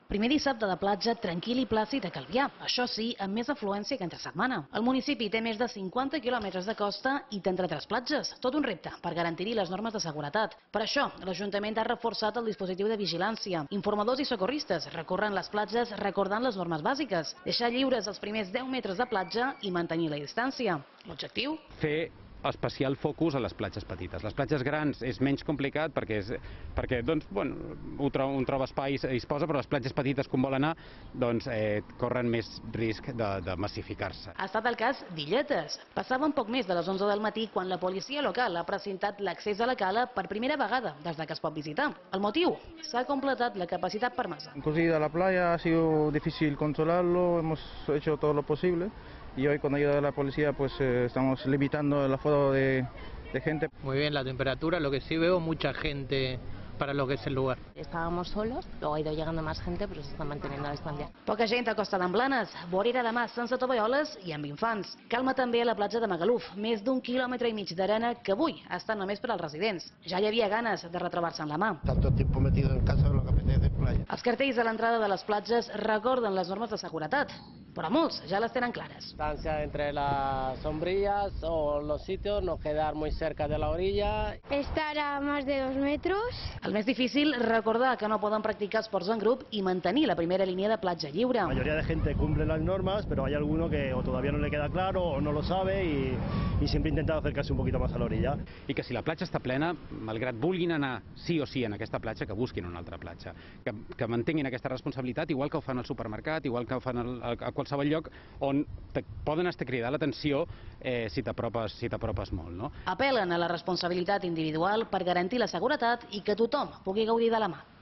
Primer dissabte de platja tranquil i plàcid a Calvià, això sí, amb més afluència que entre setmana. El municipi té més de 50 quilòmetres de costa i té entre 3 platges, tot un repte per garantir les normes de seguretat. Per això, l'Ajuntament ha reforçat el dispositiu de vigilància. Informadors i socorristes recorren les platges recordant les normes bàsiques, deixar lliures els primers 10 metres de platja i mantenir la distància. L'objectiu? Fer especial focus a les platges petites. Les platges grans és menys complicat perquè doncs, bueno, un troba espai i es posa, però les platges petites, com vol anar, doncs, corren més risc de massificar-se. Ha estat el cas d'Illetes. Passava un poc més de les 11 del matí quan la policia local ha precintat l'accés a la cala per primera vegada des que es pot visitar. El motiu? S'ha completat la capacitat permesa. Conseguida la playa, ha sido difícil controlarlo, hemos hecho todo lo posible. Y hoy con ayuda de la policía pues estamos limitando el aforo de gente. Muy bien la temperatura, lo que sí veo mucha gente para lo que es el lugar. Estábamos solos, luego ha ido llegando más gente, pero se está manteniendo la distancia. Poca gent a Costa d'en Blanes, vorera de mar sense tovalloles i amb infants. Calma també a la platja de Magaluf, més d'1,5 quilòmetres d'arena que avui està només per als residents. Ja hi havia ganes de retrobar-se en la mà. Tanto tiempo metido en casa, lo que apetece playa. Els cartells a l'entrada de les platges recorden les normes de seguretat, però molts ja les tenen clares. Distancia entre las sombrillas o los sitios, no quedar muy cerca de la orilla. Estar a más de 2 metros. El més difícil, recordar que no poden practicar esports en grup i mantenir la primera línia de platja lliure. La mayoría de gente cumple las normas, pero hay alguno que o todavía no le queda claro o no lo sabe y siempre intenta acercarse un poquito más a la orilla. I que si la platja està plena, malgrat vulguin anar sí o sí en aquesta platja, que busquin una altra platja. Que mantinguin aquesta responsabilitat, igual que ho fan al supermercat, igual que ho fan a qualsevol lloc on poden estar cridant l'atenció si t'apropes molt, no? Apel·len a la responsabilitat individual per garantir la seguretat i que tothom pugui gaudir de la mà.